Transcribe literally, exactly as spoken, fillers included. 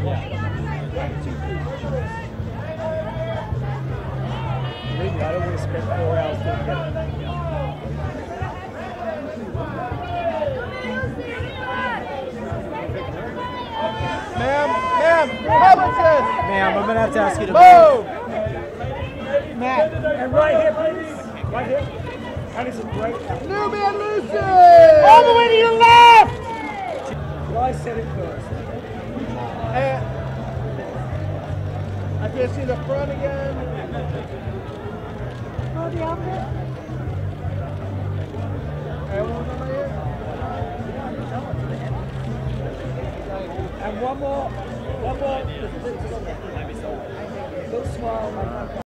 Believe me, I don't want to spend four hours doing that. Ma'am, ma'am, Publicist! Ma'am, I'm going to have to ask you to move. Matt, and right here, please. Right here. That is a great apple. New man Lucy! All the way to your left! Well, I said it first. And I can see the front again. Oh, the outfit. And one over here. And one more. One more. Little smile.